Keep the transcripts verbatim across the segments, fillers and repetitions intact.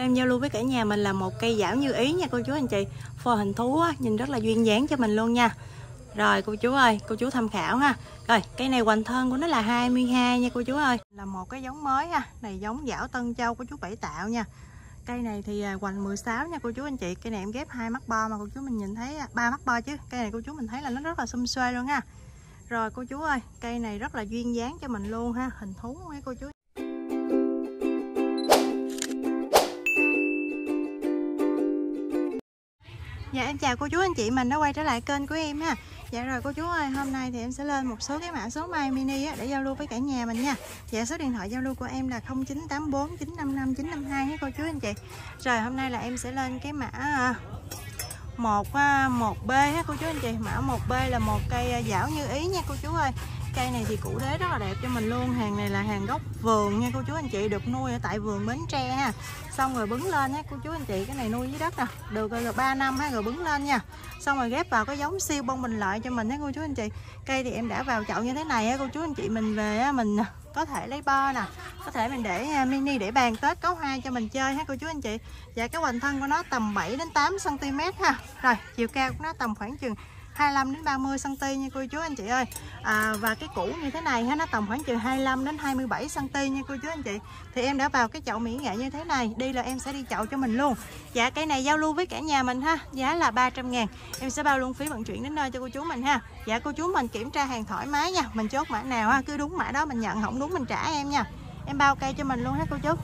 em giao lưu với cả nhà mình là một cây giảo như ý nha cô chú anh chị. Phôi hình thú á, nhìn rất là duyên dáng cho mình luôn nha. Rồi cô chú ơi, cô chú tham khảo ha. Rồi cây này hoành thân của nó là hai mươi hai nha cô chú ơi. Là một cái giống mới ha. Này giống giảo Tân Châu của chú Bảy Tạo nha. Cây này thì hoành mười sáu nha cô chú anh chị. Cây này em ghép hai mắt bo mà cô chú mình nhìn thấy ba mắt bo chứ. Cây này cô chú mình thấy là nó rất là xum xuê luôn ha. Rồi cô chú ơi, cây này rất là duyên dáng cho mình luôn ha. Hình thú nha cô chú. Dạ em chào cô chú anh chị mình đã quay trở lại kênh của em ha. Dạ rồi cô chú ơi, hôm nay thì em sẽ lên một số cái mã số mai mini á, để giao lưu với cả nhà mình nha. Dạ số điện thoại giao lưu của em là không chín tám bốn chín năm năm chín năm hai ha cô chú anh chị. Rồi hôm nay là em sẽ lên cái mã một một B ha cô chú anh chị. Mã một B là một cây giảo như ý nha cô chú ơi. Cây này thì củ đế rất là đẹp cho mình luôn. Hàng này là hàng gốc vườn nha cô chú anh chị, được nuôi ở tại vườn Bến Tre ha. Xong rồi bứng lên ha cô chú anh chị. Cái này nuôi dưới đất nè, được rồi ba năm ha, rồi bứng lên nha. Xong rồi ghép vào cái giống siêu bông bình lợi cho mình ha cô chú anh chị. Cây thì em đã vào chậu như thế này ha cô chú anh chị. Mình về á, mình có thể lấy bo nè, có thể mình để mini để bàn Tết có hoa cho mình chơi ha cô chú anh chị. Và cái hoành thân của nó tầm bảy đến tám xăng ti mét ha. Rồi chiều cao của nó tầm khoảng chừng hai mươi lăm đến ba mươi xăng ti mét nha cô chú anh chị ơi. À, và cái củ như thế này ha, nó tầm khoảng chừng hai mươi lăm đến hai mươi bảy xăng ti mét nha cô chú anh chị. Thì em đã vào cái chậu mỹ nghệ như thế này. Đi là em sẽ đi chậu cho mình luôn. Dạ cây này giao lưu với cả nhà mình ha. Giá là ba trăm ngàn. Em sẽ bao luôn phí vận chuyển đến nơi cho cô chú mình ha. Dạ cô chú mình kiểm tra hàng thoải mái nha. Mình chốt mã nào ha, cứ đúng mã đó mình nhận, không đúng mình trả em nha. Em bao cây cho mình luôn ha cô chú.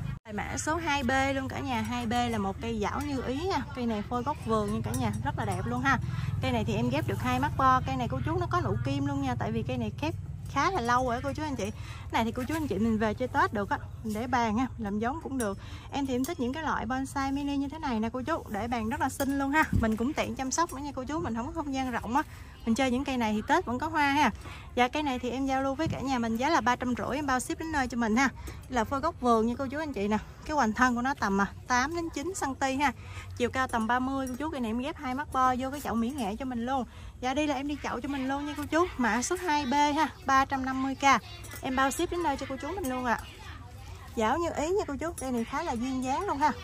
Mã số hai B luôn cả nhà. Hai B là một cây giảo như ý nha. Cây này phôi gốc vườn nha cả nhà, rất là đẹp luôn ha. Cây này thì em ghép được hai mắt bo. Cây này cô chú nó có nụ kim luôn nha, tại vì cây này ghép khá là lâu rồi cô chú anh chị. Cái này thì cô chú anh chị mình về chơi Tết được á, mình để bàn ha, làm giống cũng được. Em thì em thích những cái loại bonsai mini như thế này nè cô chú, để bàn rất là xinh luôn ha. Mình cũng tiện chăm sóc nữa nha cô chú, mình không có không gian rộng á, mình chơi những cây này thì Tết vẫn có hoa ha. Và cây này thì em giao lưu với cả nhà mình giá là ba trăm rưỡi, em bao ship đến nơi cho mình ha. Là phôi gốc vườn nha cô chú anh chị nè. Cái hoành thân của nó tầm tám đến chín xăng ti mét ha. Chiều cao tầm ba mươi cô chú. Cây này em ghép hai mắt bo vô cái chậu mỹ nghệ cho mình luôn. Và đi là em đi chậu cho mình luôn nha cô chú. Mã số hai B ha, ba trăm năm mươi k. Em bao ship đến nơi cho cô chú mình luôn ạ. À. Giảo như ý nha cô chú. Cây này khá là duyên dáng luôn ha.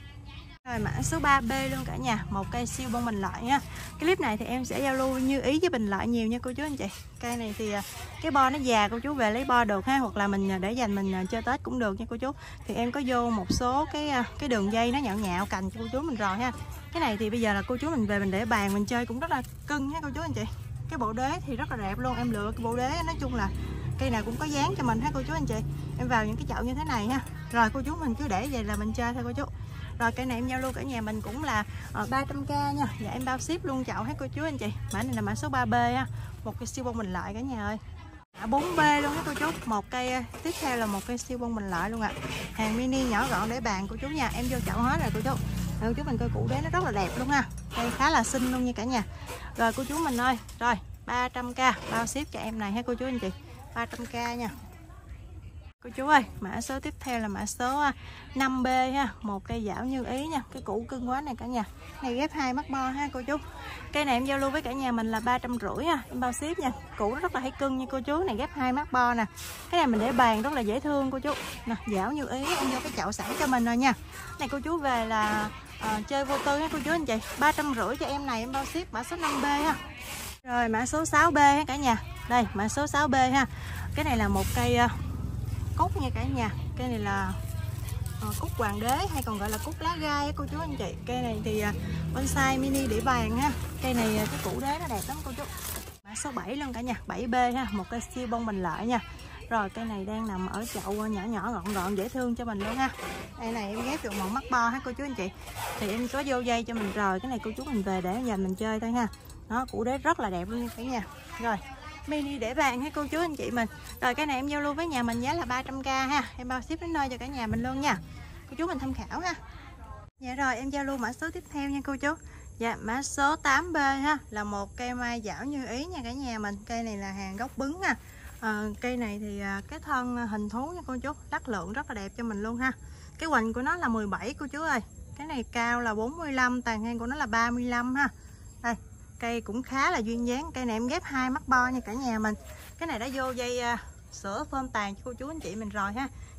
Rồi mã số ba B luôn cả nhà, một cây siêu bông bình lợi nha. Cái clip này thì em sẽ giao lưu như ý với bình lợi nhiều nha cô chú anh chị. Cây này thì cái bo nó già cô chú về lấy bo được ha, hoặc là mình để dành mình chơi Tết cũng được nha cô chú. Thì em có vô một số cái cái đường dây nó nhạo nhạo cành cho cô chú mình rồi ha. Cái này thì bây giờ là cô chú mình về mình để bàn mình chơi cũng rất là cưng nha cô chú anh chị. Cái bộ đế thì rất là đẹp luôn, em lựa cái bộ đế nói chung là cây nào cũng có dáng cho mình ha cô chú anh chị. Em vào những cái chậu như thế này ha. Rồi cô chú mình cứ để vậy là mình chơi thôi cô chú. Rồi cây này em giao lưu cả nhà mình cũng là ba trăm k nha. Dạ em bao ship luôn chậu hết cô chú anh chị. Mã này là mã số ba B ha. Một cây siêu bông bình lợi cả nhà ơi. Mã bốn B luôn hết cô chú. Một cây tiếp theo là một cây siêu bông bình lợi luôn ạ. À. Hàng mini nhỏ gọn để bàn cô chú nha. Em vô chậu hết rồi cô chú. Rồi cô chú mình coi củ đế nó rất là đẹp luôn ha. Cây khá là xinh luôn nha cả nhà. Rồi cô chú mình ơi. Rồi ba trăm k bao ship cho em này ha cô chú anh chị. ba trăm k nha. Cô chú ơi, mã số tiếp theo là mã số năm B ha, một cây giảo như ý nha. Cái củ cưng quá này cả nhà. Này ghép hai mắt bo ha cô chú. Cây này em giao lưu với cả nhà mình là ba trăm rưỡi ha, em bao ship nha. Củ rất là hay cưng nha cô chú, này ghép hai mắt bo nè. Cái này mình để bàn rất là dễ thương cô chú. Nè, giảo như ý em vô cái chậu sẵn cho mình rồi nha. Này cô chú về là à, chơi vô tư ha cô chú anh chị. ba trăm rưỡi cho em này em bao ship. Mã số năm B ha. Rồi mã số sáu B ha cả nhà. Đây, mã số sáu B ha. Cái này là một cây cúc nha cả nhà. Cây này là uh, cúc hoàng đế hay còn gọi là cúc lá gai cô chú anh chị. Cây này thì uh, bonsai mini để bàn ha. Cây này uh, cái củ đế nó đẹp lắm cô chú. Mã số bảy luôn cả nhà, bảy B ha, một cây siêu bông bình lợi nha. Rồi cây này đang nằm ở chậu nhỏ nhỏ gọn gọn dễ thương cho mình luôn ha. Đây này em ghép được một mắt bo ha cô chú anh chị. Thì em có vô dây cho mình rồi. Cái này cô chú mình về để dành mình chơi thôi ha. Nó củ đế rất là đẹp luôn cả nhà. Rồi mini để bàn hay cô chú anh chị mình. Rồi cái này em giao lưu với nhà mình giá là ba trăm k ha. Em bao ship đến nơi cho cả nhà mình luôn nha. Cô chú mình tham khảo ha. Dạ rồi em giao lưu mã số tiếp theo nha cô chú. Dạ mã số tám B ha, là một cây mai giảo như ý nha cả nhà mình. Cây này là hàng gốc bứng ha. À, cây này thì à, cái thân hình thú nha cô chú, lắc lượng rất là đẹp cho mình luôn ha. Cái hoành của nó là mười bảy cô chú ơi. Cái này cao là bốn mươi lăm, tàn ngang của nó là ba mươi lăm ha. Đây, cây cũng khá là duyên dáng. Cây này em ghép hai mắt bo nha cả nhà mình. Cái này đã vô dây uh, sữa phơm tàn cho cô chú anh chị mình rồi ha.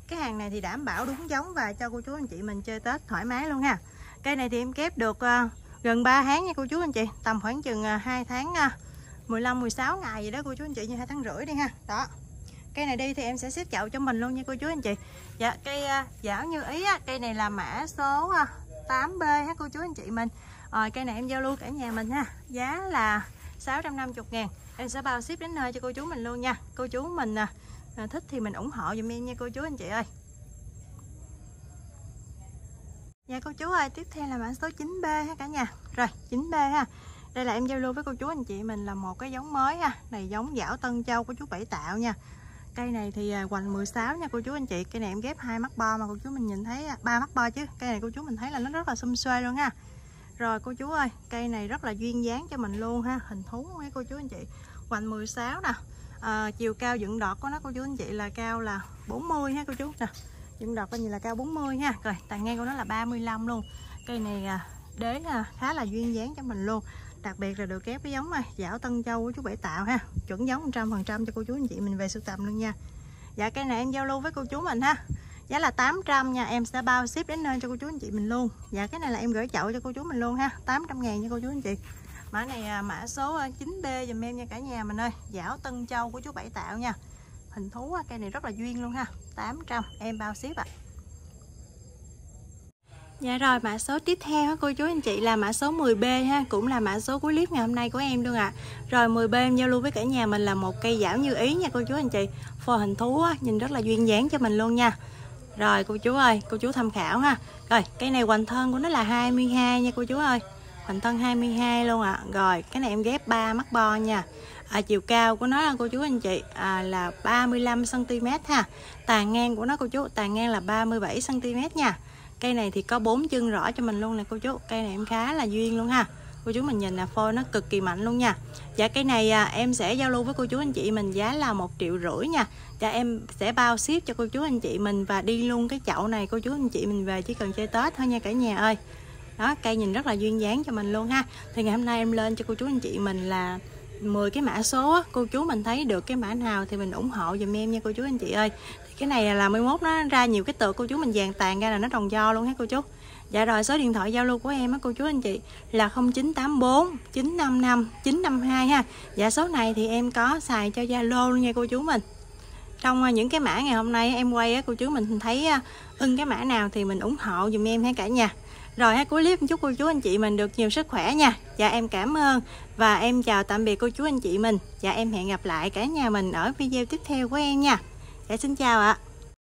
Cái hàng này thì đảm bảo đúng giống và cho cô chú anh chị mình chơi Tết thoải mái luôn ha. Cây này thì em kép được uh, gần ba tháng nha cô chú anh chị, tầm khoảng chừng uh, hai tháng uh, mười lăm mười sáu ngày gì đó cô chú anh chị, như hai tháng rưỡi đi ha. Đó. Cây này đi thì em sẽ xếp chậu cho mình luôn nha cô chú anh chị. Dạ, cây uh, Giảo Như Ý á, cây này là mã số uh, tám B ha cô chú anh chị mình. Rồi cây này em giao lưu cả nhà mình ha. Giá là sáu trăm năm mươi ngàn. Em sẽ bao ship đến nơi cho cô chú mình luôn nha. Cô chú mình uh, thích thì mình ủng hộ giùm em nha cô chú anh chị ơi. Dạ cô chú ơi, tiếp theo là mã số chín B ha cả nhà. Rồi, chín B ha. Đây là em giao lưu với cô chú anh chị mình là một cái giống mới ha. Này giống Giảo Tân Châu của chú Bảy Tạo nha. Cây này thì hoành mười sáu nha cô chú anh chị. Cây này em ghép hai mắt bo mà cô chú mình nhìn thấy ba mắt bo chứ. Cây này cô chú mình thấy là nó rất là xum xuê luôn ha. Rồi cô chú ơi, cây này rất là duyên dáng cho mình luôn ha. Hình thú nha cô chú anh chị. Hoành mười sáu nè. À, chiều cao dựng đọt của nó cô chú anh chị là cao là bốn mươi ha cô chú nè. Dựng đọt coi như là cao bốn mươi ha. Rồi tàn ngang của nó là ba mươi lăm luôn. Cây này đế khá là duyên dáng cho mình luôn. Đặc biệt là được ghép cái giống này Giảo Tân Châu của chú Bảy Tạo ha, chuẩn giống một trăm phần trăm cho cô chú anh chị mình về sưu tầm luôn nha. Dạ cây này em giao lưu với cô chú mình ha, giá là tám trăm nha, em sẽ bao ship đến nơi cho cô chú anh chị mình luôn. Dạ cái này là em gửi chậu cho cô chú mình luôn ha, tám trăm ngàn nha cô chú anh chị. Mã này mã số chín B dùm em nha cả nhà mình ơi. Giảo Tân Châu của chú Bảy Tạo nha. Hình thú cây này rất là duyên luôn ha, tám trăm em bao ship ạ. À. Dạ rồi, mã số tiếp theo cô chú anh chị là mã số mười B ha, cũng là mã số cuối clip ngày hôm nay của em luôn ạ. À. Rồi mười B em giao lưu với cả nhà mình là một cây Giảo Như Ý nha cô chú anh chị. Phô hình thú á, nhìn rất là duyên dáng cho mình luôn nha. Rồi cô chú ơi, cô chú tham khảo ha. Rồi, cây này hoành thân của nó là hai mươi hai nha cô chú ơi. Hoành thân hai mươi hai luôn ạ. À. Rồi, cái này em ghép ba mắt bo nha. À, chiều cao của nó là cô chú anh chị à, là ba mươi lăm xăng ti mét ha. Tàn ngang của nó cô chú, tàn ngang là ba mươi bảy xăng ti mét nha. Cây này thì có bốn chân rõ cho mình luôn nè cô chú. Cây này em khá là duyên luôn ha. Cô chú mình nhìn là phôi nó cực kỳ mạnh luôn nha. Dạ cây này à, em sẽ giao lưu với cô chú anh chị mình giá là một triệu rưỡi nha. Dạ em sẽ bao ship cho cô chú anh chị mình và đi luôn cái chậu này cô chú anh chị mình về chỉ cần chơi Tết thôi nha cả nhà ơi. Đó, cây nhìn rất là duyên dáng cho mình luôn ha. Thì ngày hôm nay em lên cho cô chú anh chị mình là mười cái mã số, cô chú mình thấy được cái mã nào thì mình ủng hộ giùm em nha cô chú anh chị ơi. Thì cái này là mai mốt nó ra nhiều cái tược cô chú mình dàn tàn ra là nó tròn do luôn ha cô chú. Dạ rồi, số điện thoại giao lưu của em á cô chú anh chị là không chín tám bốn chín năm năm chín năm hai ha. Dạ số này thì em có xài cho Zalo luôn nha cô chú mình. Trong những cái mã ngày hôm nay em quay á cô chú mình thấy ưng cái mã nào thì mình ủng hộ giùm em ha cả nhà. Rồi ha, cuối clip chúc cô chú anh chị mình được nhiều sức khỏe nha. Dạ em cảm ơn và em chào tạm biệt cô chú anh chị mình. Dạ em hẹn gặp lại cả nhà mình ở video tiếp theo của em nha. Dạ xin chào ạ.